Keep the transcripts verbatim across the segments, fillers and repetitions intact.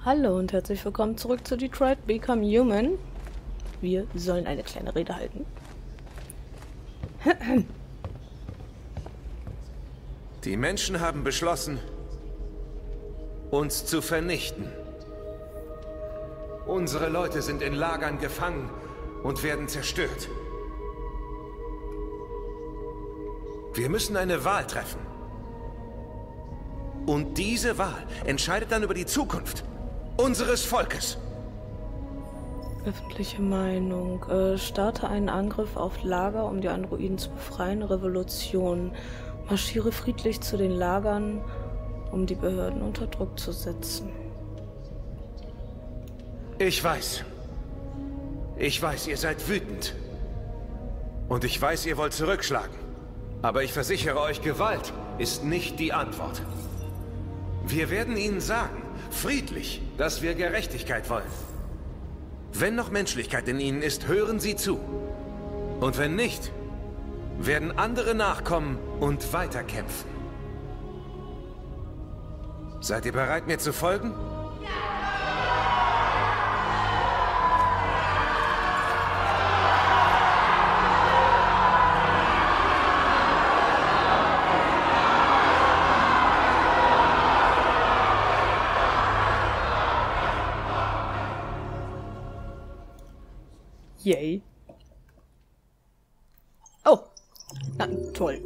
Hallo und herzlich willkommen zurück zu Detroit Become Human. Wir sollen eine kleine Rede halten. Die Menschen haben beschlossen, uns zu vernichten. Unsere Leute sind in Lagern gefangen und werden zerstört. Wir müssen eine Wahl treffen. Und diese Wahl entscheidet dann über die Zukunft unseres Volkes. Öffentliche Meinung. Äh, starte einen Angriff auf Lager, um die Androiden zu befreien. Revolution. Marschiere friedlich zu den Lagern, um die Behörden unter Druck zu setzen. Ich weiß. Ich weiß, ihr seid wütend. Und ich weiß, ihr wollt zurückschlagen. Aber ich versichere euch, Gewalt ist nicht die Antwort. Wir werden ihnen sagen, friedlich, dass wir Gerechtigkeit wollen. Wenn noch Menschlichkeit in ihnen ist, hören sie zu. Und wenn nicht, werden andere nachkommen und weiterkämpfen. Seid ihr bereit, mir zu folgen? Yay. Oh. Na, toll.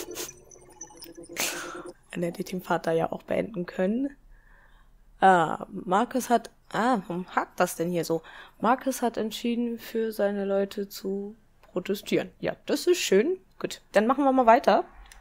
Dann hätte ich den Vater ja auch beenden können. Ah, Marcus hat... Ah, warum hakt das denn hier so? Marcus hat entschieden, für seine Leute zu protestieren. Ja, das ist schön. Gut, dann machen wir mal weiter.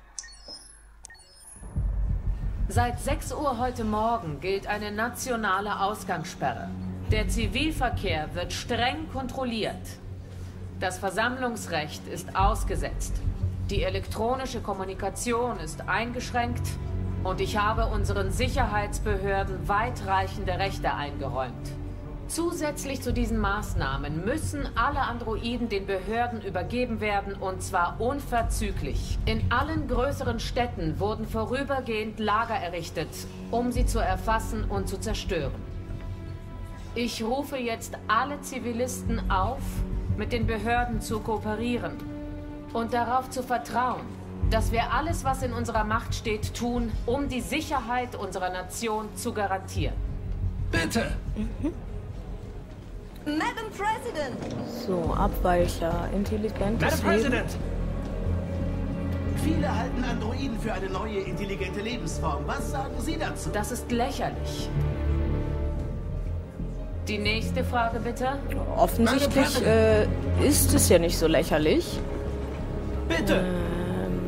Seit sechs Uhr heute Morgen gilt eine nationale Ausgangssperre. Der Zivilverkehr wird streng kontrolliert. Das Versammlungsrecht ist ausgesetzt. Die elektronische Kommunikation ist eingeschränkt und ich habe unseren Sicherheitsbehörden weitreichende Rechte eingeräumt. Zusätzlich zu diesen Maßnahmen müssen alle Androiden den Behörden übergeben werden, und zwar unverzüglich. In allen größeren Städten wurden vorübergehend Lager errichtet, um sie zu erfassen und zu zerstören. Ich rufe jetzt alle Zivilisten auf, mit den Behörden zu kooperieren und darauf zu vertrauen, dass wir alles, was in unserer Macht steht, tun, um die Sicherheit unserer Nation zu garantieren. Bitte! Mhm. Madam President! So, Abweichler, intelligentes Madam Leben. President! Viele halten Androiden für eine neue, intelligente Lebensform. Was sagen Sie dazu? Das ist lächerlich. Die nächste Frage bitte. Offensichtlich äh, ist es ja nicht so lächerlich. Bitte! Ähm,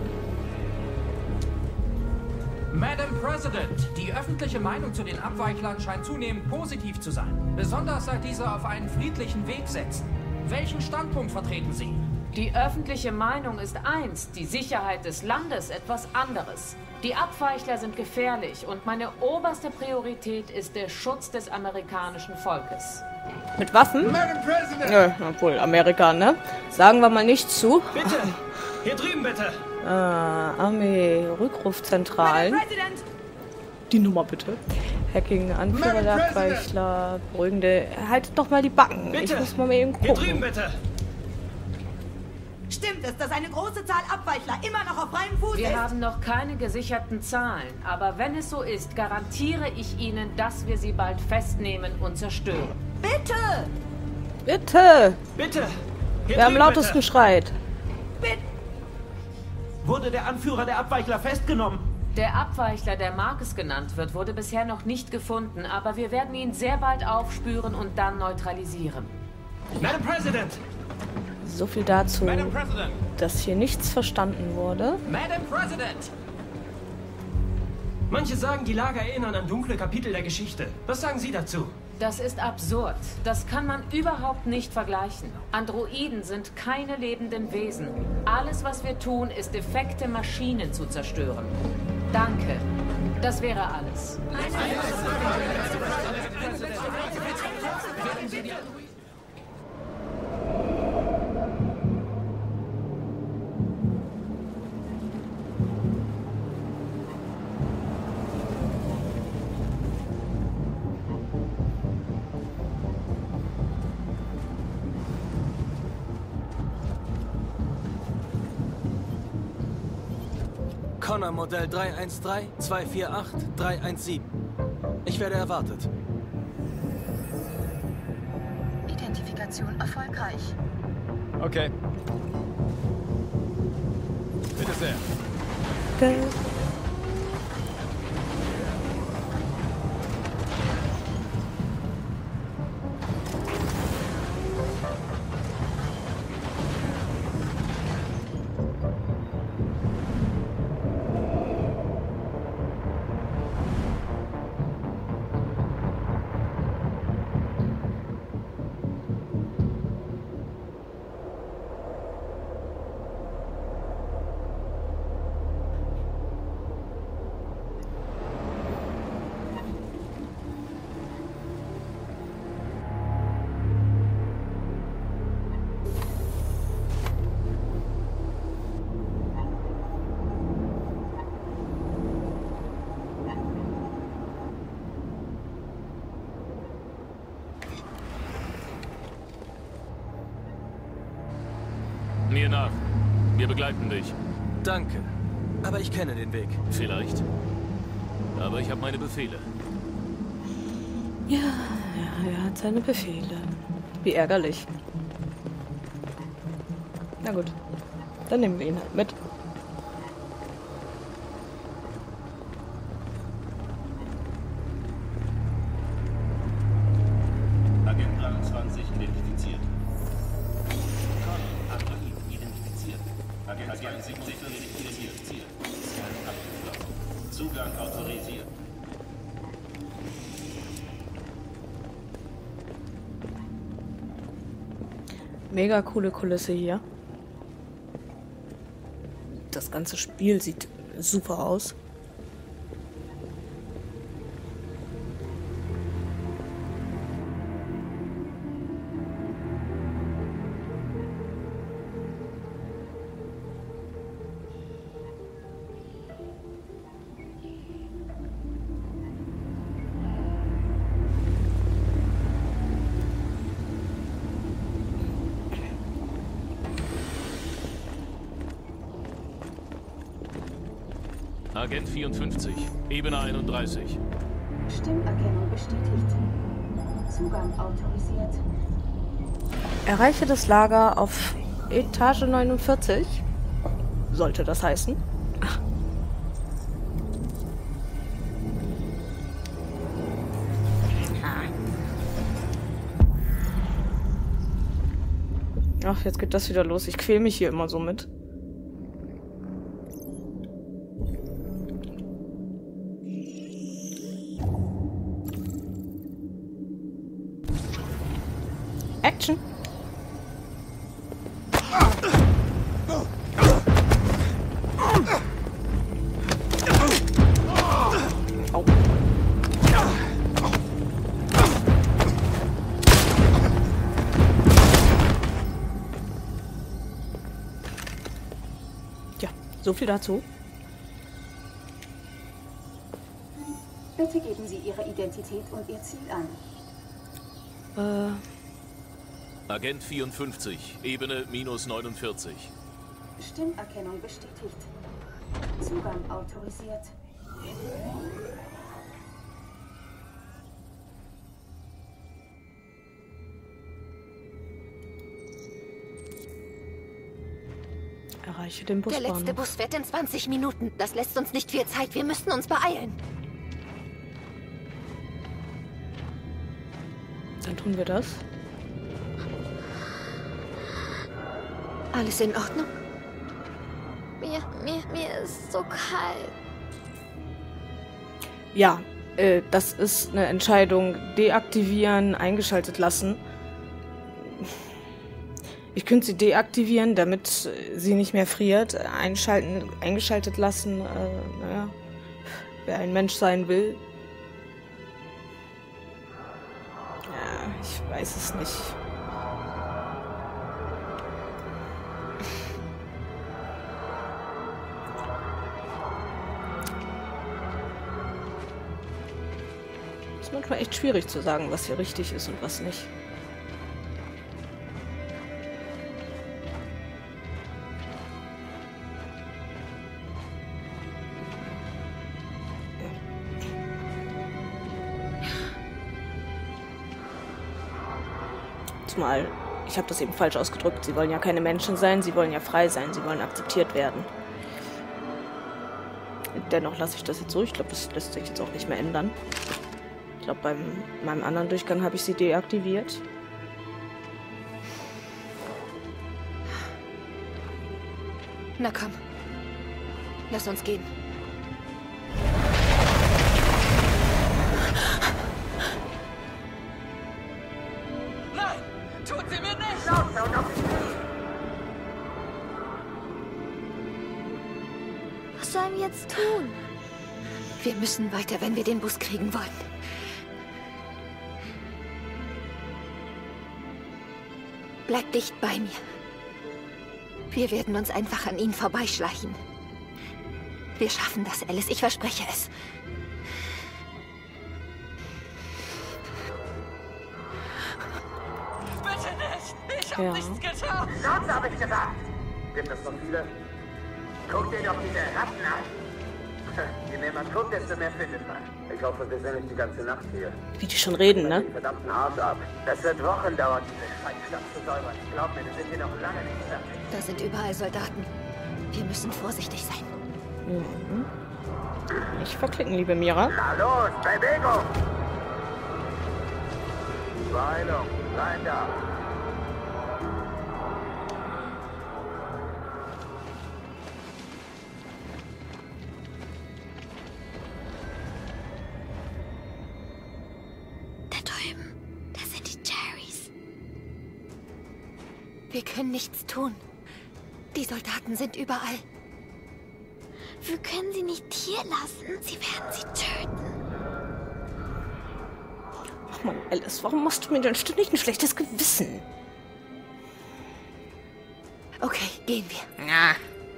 Madam President, die öffentliche Meinung zu den Abweichlern scheint zunehmend positiv zu sein. Besonders seit diese auf einen friedlichen Weg setzen. Welchen Standpunkt vertreten Sie? Die öffentliche Meinung ist eins, die Sicherheit des Landes etwas anderes. Die Abweichler sind gefährlich und meine oberste Priorität ist der Schutz des amerikanischen Volkes. mit Waffen? Madam President! Ja, obwohl, Amerika, ne? Sagen wir mal nicht zu. Bitte! Hier drüben, bitte! Ah, Armee, Rückrufzentralen. President! Die Nummer bitte. Hacking, Anführer der Madam Abweichler, beruhigende... Haltet doch mal die Backen. Bitte! Ich muss mal eben Hier drüben, gucken. bitte! Stimmt es, dass eine große Zahl Abweichler immer noch auf freiem Fuß Wir ist? haben noch keine gesicherten Zahlen, aber wenn es so ist, garantiere ich Ihnen, dass wir sie bald festnehmen und zerstören. Bitte! Bitte! Bitte! Hier Wer am drüben, lautesten bitte. schreit. Bitte! Wurde der Anführer der Abweichler festgenommen? Der Abweichler, der Marcus genannt wird, wurde bisher noch nicht gefunden, aber wir werden ihn sehr bald aufspüren und dann neutralisieren. Madam President! So viel dazu, Madam President! dass hier nichts verstanden wurde. Madam President! Manche sagen, die Lager erinnern an dunkle Kapitel der Geschichte. Was sagen Sie dazu? Das ist absurd. Das kann man überhaupt nicht vergleichen. Androiden sind keine lebenden Wesen. Alles, was wir tun, ist defekte Maschinen zu zerstören. Danke. Das wäre alles. Connor Modell drei eins drei zwei vier acht drei eins sieben. Ich werde erwartet. Identifikation erfolgreich. Okay. Bitte sehr. Okay. Mir nach. Wir begleiten dich. Danke. Aber ich kenne den Weg. Vielleicht. Aber ich habe meine Befehle. Ja, ja, er hat seine Befehle. Wie ärgerlich. Na gut. Dann nehmen wir ihn halt mit. Agent dreiundzwanzig identifiziert. Android identifiziert. Agent zweiundsiebzig identifiziert. Scan abgeschlossen. Zugang autorisiert. Mega coole Kulisse hier. Das ganze Spiel sieht super aus. Agent vierundfünfzig, Ebene einunddreißig. Stimmerkennung bestätigt. Zugang autorisiert. Erreiche das Lager auf Etage neunundvierzig. Sollte das heißen. Ach. Ach, jetzt geht das wieder los. Ich quäl mich hier immer so mit. Action. Au. Ja, so viel dazu. Bitte geben Sie Ihre Identität und Ihr Ziel an. Äh... Agent vierundfünfzig, Ebene minus neunundvierzig. Stimmerkennung bestätigt. Zugang autorisiert. Erreiche den Busbahnhof. Der letzte Bus fährt in zwanzig Minuten. Das lässt uns nicht viel Zeit. Wir müssen uns beeilen. Dann tun wir das. Alles in Ordnung? Mir, mir, mir ist so kalt. Ja, äh, das ist eine Entscheidung. Deaktivieren, eingeschaltet lassen. Ich könnte sie deaktivieren, damit sie nicht mehr friert. Einschalten, eingeschaltet lassen, äh, naja, wer ein Mensch sein will. Ja, ich weiß es nicht. Ist manchmal echt schwierig zu sagen, was hier richtig ist und was nicht. Zumal, ich habe das eben falsch ausgedrückt, sie wollen ja keine Menschen sein, sie wollen ja frei sein, sie wollen akzeptiert werden. Dennoch lasse ich das jetzt so, ich glaube, das lässt sich jetzt auch nicht mehr ändern. Ich glaube, beim meinem anderen Durchgang habe ich sie deaktiviert. Na komm. Lass uns gehen. Nein! Tut sie mir nicht! Was sollen wir jetzt tun? Wir müssen weiter, wenn wir den Bus kriegen wollen. Bleib dicht bei mir. Wir werden uns einfach an ihnen vorbeischleichen. Wir schaffen das, Alice. Ich verspreche es. Bitte nicht! Ich hab Ja. nichts getan! Schnauze, habe ich gesagt! Gibt es noch viele? Guck dir doch diese Ratten an! Je mehr man guckt, desto mehr findet man. Ich hoffe, wir sind nicht die ganze Nacht hier. Wie die schon reden, ne? Den verdammten Arsch ab. Das wird Wochen dauern, diese Scheißstadt zu säubern. Glaub mir, wir sind hier noch lange nicht fertig. Da sind überall Soldaten. Wir müssen vorsichtig sein. Mhm. Nicht verklicken, liebe Mira. Na los, Bewegung! Beeilung, rein da! Da drüben, das sind die Cherries. Wir können nichts tun. Die Soldaten sind überall. Wir können sie nicht hier lassen. Sie werden sie töten. Ach Mann, Alice, warum machst du mir denn ständig ein schlechtes Gewissen? Okay, gehen wir. Ja.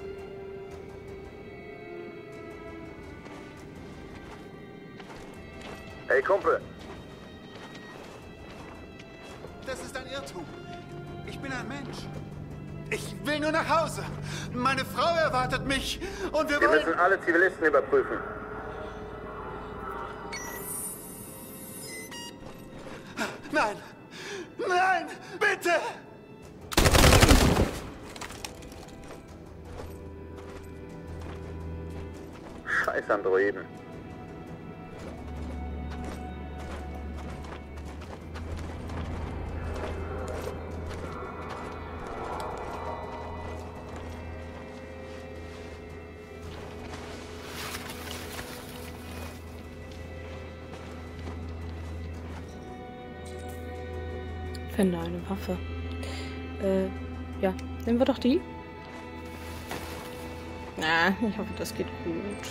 Hey, Kumpel. Das ist ein Irrtum. Ich bin ein Mensch. Ich will nur nach Hause. Meine Frau erwartet mich. Und wir, Wir wollen... müssen alle Zivilisten überprüfen. Nein! Nein! Bitte! Scheiß Androiden. Finde eine Waffe. Äh, ja, nehmen wir doch die. Na, ich hoffe, das geht gut.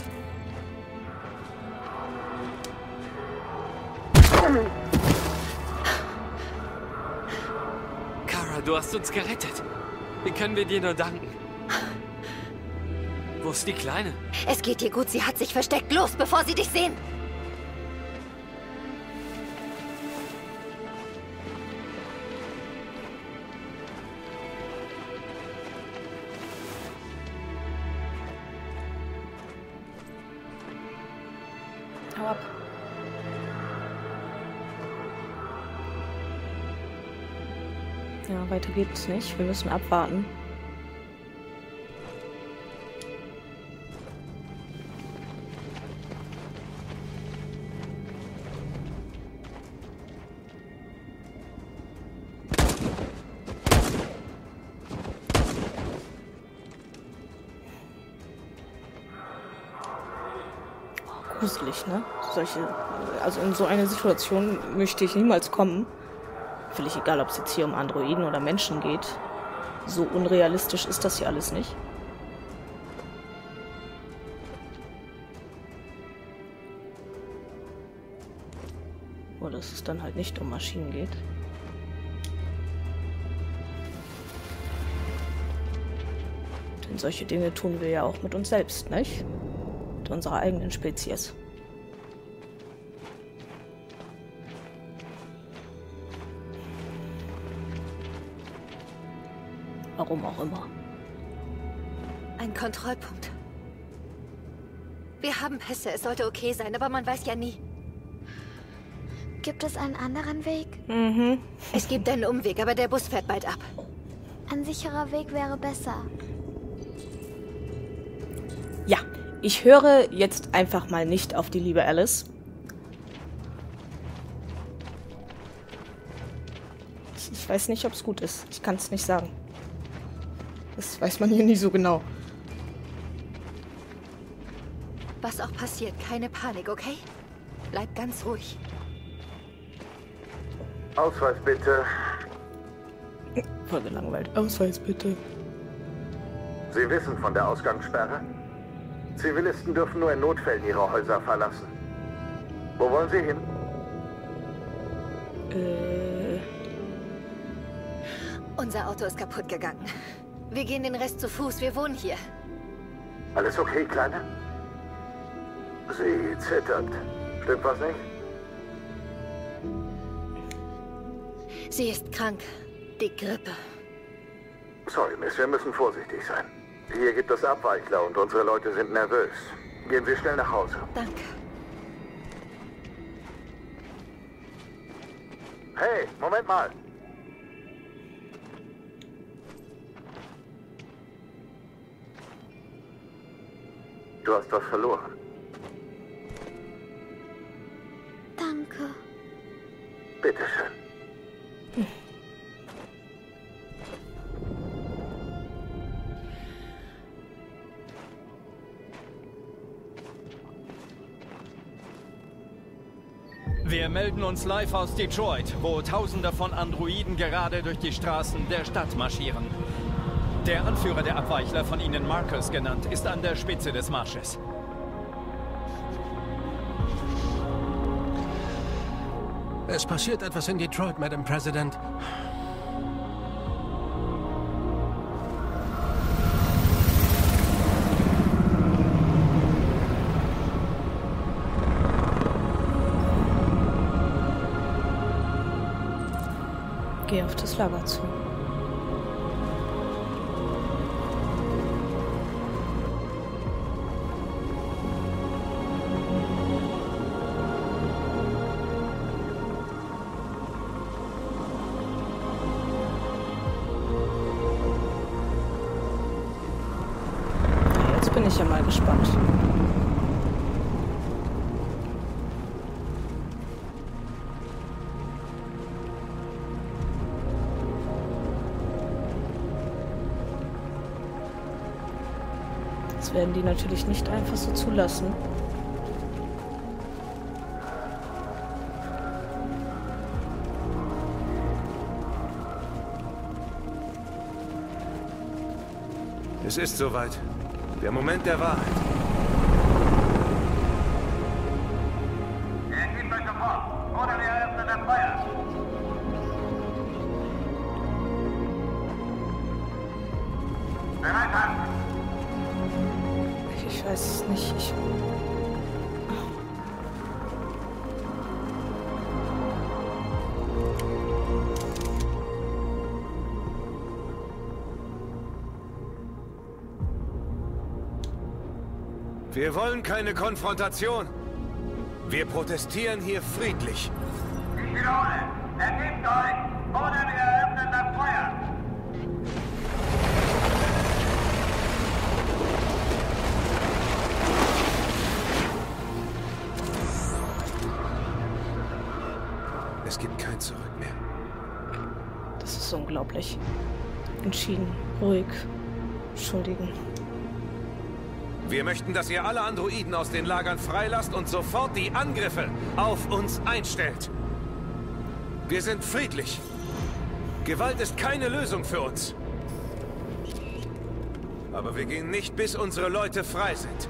Kara, du hast uns gerettet. Wie können wir dir nur danken? Wo ist die Kleine? Es geht dir gut. Sie hat sich versteckt. Los, bevor sie dich sehen. Hau ab. Ja, weiter geht's nicht. Wir müssen abwarten. Gruselig, ne? Solche, also in so eine Situation möchte ich niemals kommen. Völlig egal, ob es jetzt hier um Androiden oder Menschen geht. So unrealistisch ist das hier alles nicht. Oder dass es dann halt nicht um Maschinen geht. Denn solche Dinge tun wir ja auch mit uns selbst, nicht? Mit unserer eigenen Spezies. Warum auch immer. Ein Kontrollpunkt. Wir haben Pässe, es sollte okay sein, aber man weiß ja nie. Gibt es einen anderen Weg? Mhm. Es gibt einen Umweg, aber der Bus fährt bald ab. Ein sicherer Weg wäre besser. Ja, ich höre jetzt einfach mal nicht auf die liebe Alice. Ich, ich weiß nicht, ob es gut ist. Ich kann es nicht sagen. Das weiß man hier nie so genau. Was auch passiert, keine Panik, okay? Bleib ganz ruhig. Ausweis bitte. Voll gelangweilt. Ausweis bitte. Sie wissen von der Ausgangssperre? Zivilisten dürfen nur in Notfällen ihre Häuser verlassen. Wo wollen Sie hin? Äh. Unser Auto ist kaputt gegangen. Wir gehen den Rest zu Fuß, wir wohnen hier. Alles okay, Kleine? Sie zittert. Stimmt was nicht? Sie ist krank. Die Grippe. Sorry, Miss, wir müssen vorsichtig sein. Hier gibt es Abweichler und unsere Leute sind nervös. Gehen Sie schnell nach Hause. Danke. Hey, Moment mal. Du hast was verloren. Danke. Bitteschön. Hm. Wir melden uns live aus Detroit, wo Tausende von Androiden gerade durch die Straßen der Stadt marschieren. Der Anführer der Abweichler, von Ihnen Marcus genannt, ist an der Spitze des Marsches. Es passiert etwas in Detroit, Madam President. Geh auf das Lager zu. Jetzt bin ich ja mal gespannt. Das werden die natürlich nicht einfach so zulassen. Es ist soweit. Der Moment der Wahrheit. Ergebt euch sofort, oder wir eröffnen das Feuer. Bereit halten. Ich weiß es nicht. Ich... Wir wollen keine Konfrontation. Wir protestieren hier friedlich. Ich wiederhole, ergebt euch, oder wir eröffnen das Feuer. Es gibt kein Zurück mehr. Das ist unglaublich. Entschieden, ruhig, entschuldigen. Wir möchten, dass ihr alle Androiden aus den Lagern freilasst und sofort die Angriffe auf uns einstellt. Wir sind friedlich. Gewalt ist keine Lösung für uns. Aber wir gehen nicht, bis unsere Leute frei sind.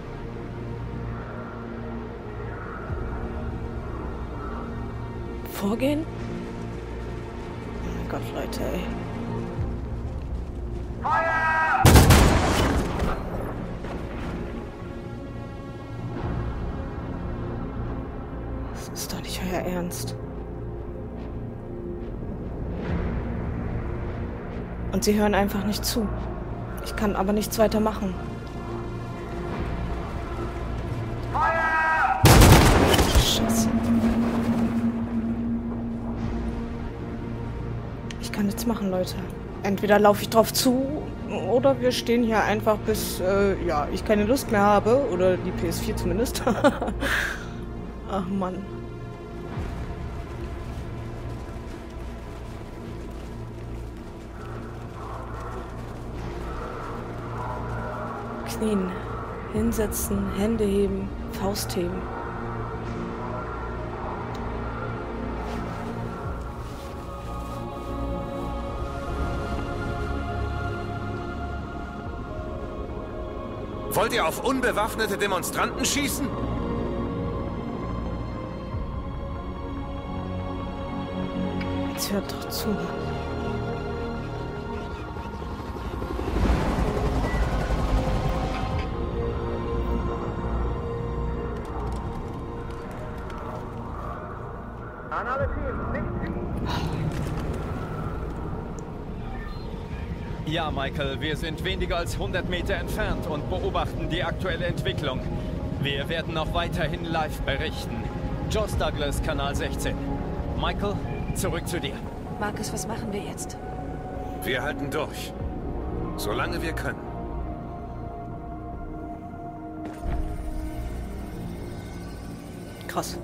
Vorgehen? Oh mein Gott, Leute, ey. Feuer! Das ist doch nicht euer Ernst. Und sie hören einfach nicht zu. Ich kann aber nichts weiter machen. Feuer! Scheiße. kann nichts machen, Leute. Entweder laufe ich drauf zu oder wir stehen hier einfach bis, äh, ja, ich keine Lust mehr habe. Oder die P S vier zumindest. Ach, Mann. Knien. Hinsetzen, Hände heben, Faust heben. Wollt ihr auf unbewaffnete Demonstranten schießen? Jetzt hört doch zu. An alle Teams, nicht Ja, Michael, wir sind weniger als hundert Meter entfernt und beobachten die aktuelle Entwicklung. Wir werden auch weiterhin live berichten. Joss Douglas, Kanal sechzehn. Michael, zurück zu dir. Marcus, was machen wir jetzt? Wir halten durch. Solange wir können. Krass.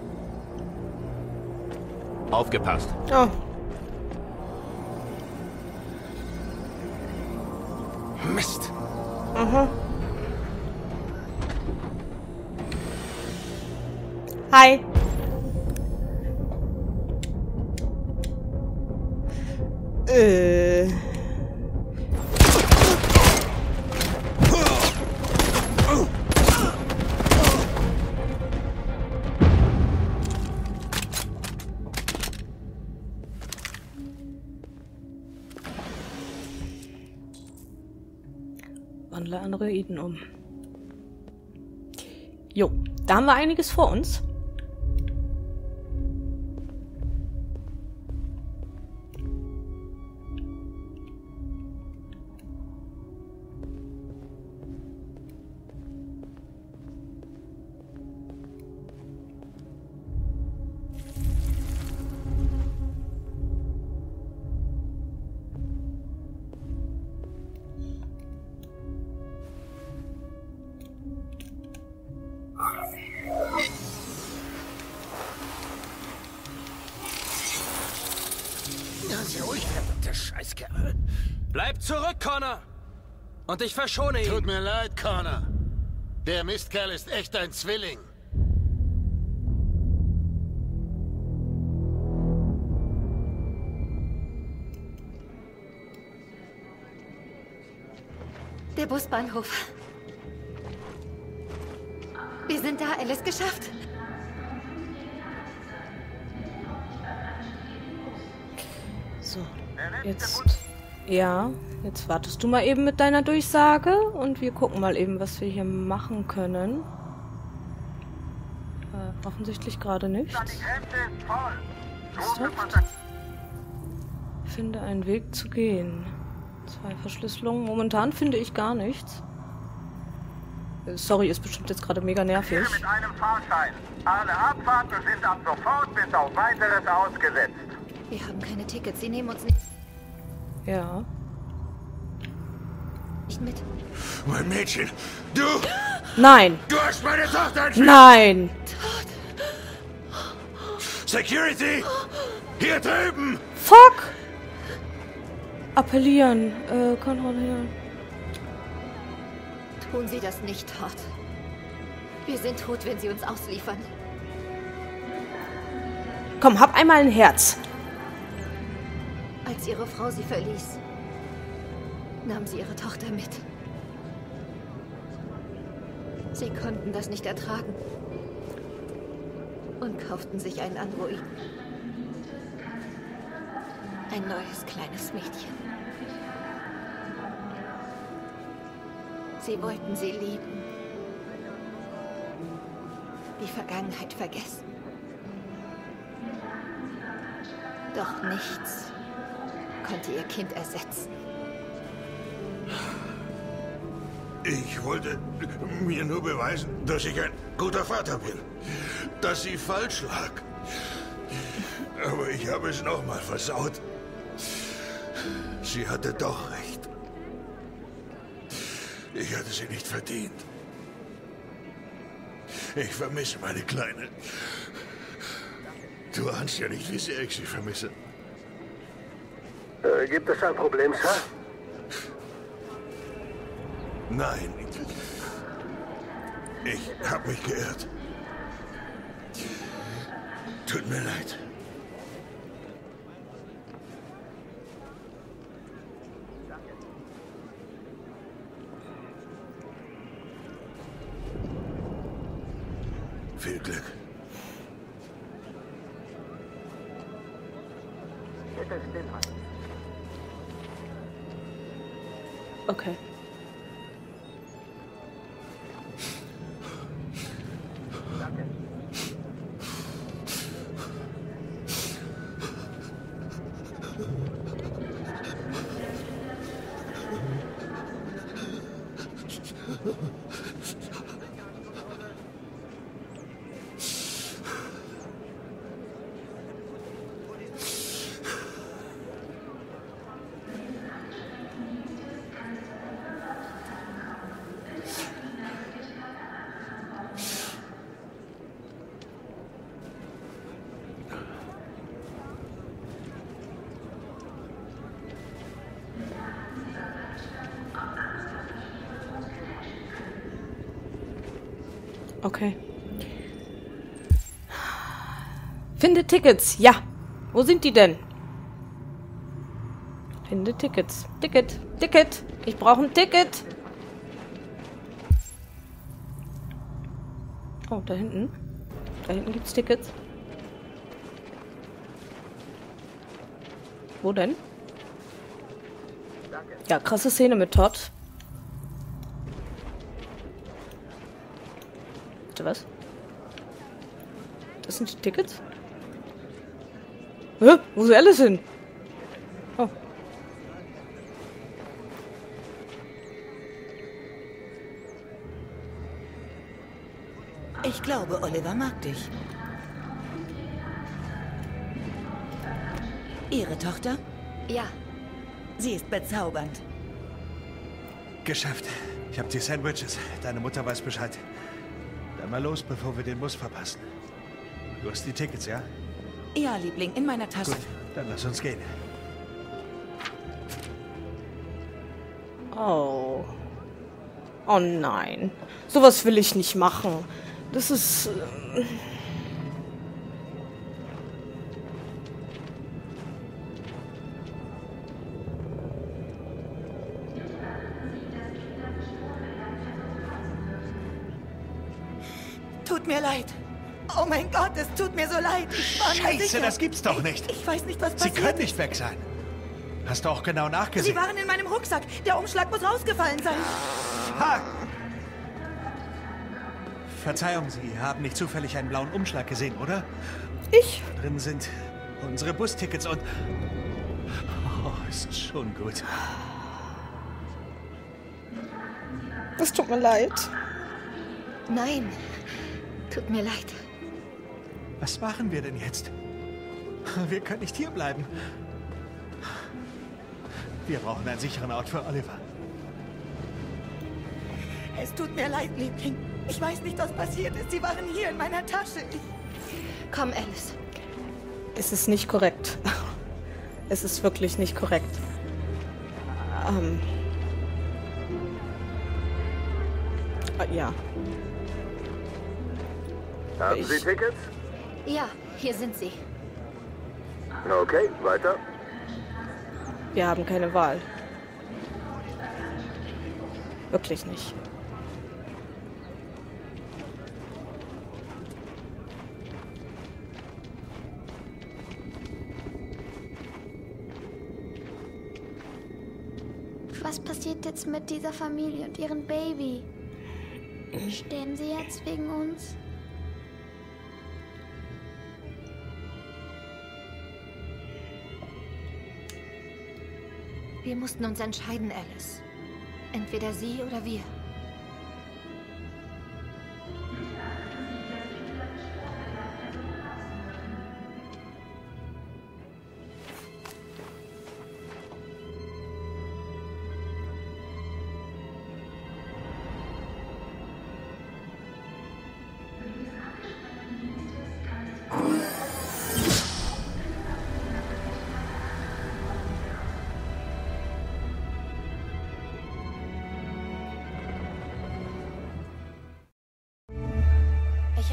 Aufgepasst. Oh. Mist. Aha. Hi. Äh. Wandle Androiden um. Jo, da haben wir einiges vor uns. Ruhig, verdammter Scheißkerl. Bleib zurück, Connor! Und ich verschone ihn. Tut mir leid, Connor. Der Mistkerl ist echt ein Zwilling. Der Busbahnhof. Wir sind da, Alice, geschafft. So, jetzt... Ja, jetzt wartest du mal eben mit deiner Durchsage und wir gucken mal eben, was wir hier machen können. Äh, offensichtlich gerade nichts. Stoppt. Finde einen Weg zu gehen. Zwei Verschlüsselungen. Momentan finde ich gar nichts. Äh, sorry, ist bestimmt jetzt gerade mega nervig. Mit einem Fahrschein. Alle Abfahrten sind ab sofort bis auf Weiteres ausgesetzt. Wir haben keine Tickets, sie nehmen uns nicht. Ja. Nicht mit. Mein Mädchen, du! Nein! Du hast meine Tochter entführt! Nein! Security! Hier drüben! Fuck! Appellieren. Äh, kontrollieren. Tun Sie das nicht, Todd. Wir sind tot, wenn Sie uns ausliefern. Komm, hab einmal ein Herz. Als Ihre Frau Sie verließ, nahm sie Ihre Tochter mit. Sie konnten das nicht ertragen und kauften sich einen Androiden. Ein neues kleines Mädchen. Sie wollten sie lieben. Die Vergangenheit vergessen. Doch nichts konnte ihr Kind ersetzen. Ich wollte mir nur beweisen, dass ich ein guter Vater bin. Dass sie falsch lag. Aber ich habe es nochmal versaut. Sie hatte doch recht. Ich hatte sie nicht verdient. Ich vermisse meine Kleine. Du ahnst ja nicht, wie sehr ich sie vermisse. Äh, gibt es ein Problem, Sir? Nein. Ich habe mich geirrt. Tut mir leid. Viel Glück. Okay. Okay. Finde Tickets. Ja. Wo sind die denn? Finde Tickets. Ticket. Ticket. Ich brauche ein Ticket. Oh, da hinten. Da hinten gibt's Tickets. Wo denn? Ja, krasse Szene mit Todd. Was? Das sind die Tickets? Hä? Wo ist Alice hin? Oh. Ich glaube, Oliver mag dich. Ihre Tochter? Ja. Sie ist bezaubernd. Geschafft. Ich habe die Sandwiches. Deine Mutter weiß Bescheid. Dann mal los, bevor wir den Bus verpassen. Du hast die Tickets, ja? Ja, Liebling, in meiner Tasche. Gut, dann lass uns gehen. Oh. Oh nein. Sowas will ich nicht machen. Das ist... Äh Tut mir leid. Oh mein Gott, es tut mir so leid. Ich war mir Scheiße, sicher. das gibt's doch nicht. Ich, ich weiß nicht, was Sie passiert können ist. nicht weg sein. Hast du auch genau nachgesehen? Sie waren in meinem Rucksack. Der Umschlag muss rausgefallen sein. Ha! Verzeihung, Sie haben nicht zufällig einen blauen Umschlag gesehen, oder? Ich? Drin sind unsere Bustickets und... Oh, ist schon gut. Es tut mir leid. Nein. Tut mir leid. Was machen wir denn jetzt? Wir können nicht hier bleiben. Wir brauchen einen sicheren Ort für Oliver. Es tut mir leid, Liebling. Ich weiß nicht, was passiert ist. Sie waren hier in meiner Tasche. Ich... Komm, Alice. Es ist nicht korrekt. Es ist wirklich nicht korrekt. Ähm. Ja. Haben Ich- Sie Tickets? Ja, hier sind sie. Okay, weiter. Wir haben keine Wahl. Wirklich nicht. Was passiert jetzt mit dieser Familie und ihrem Baby? Sterben sie jetzt wegen uns? Wir mussten uns entscheiden, Alice. Entweder sie oder wir.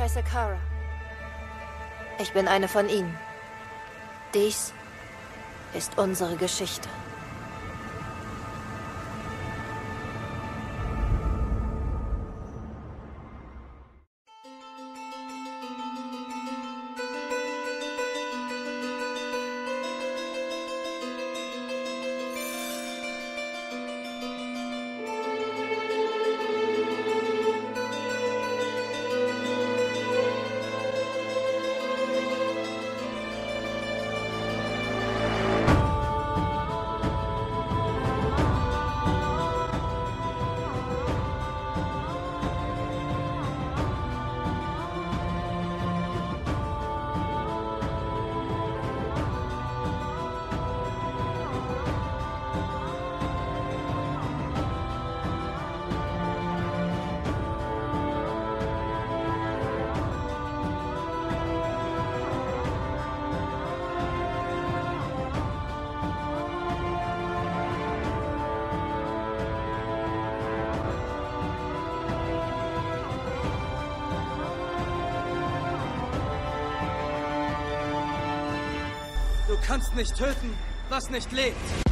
heiße Kara. Ich bin eine von ihnen. Dies ist unsere Geschichte. Du kannst nicht töten, was nicht lebt.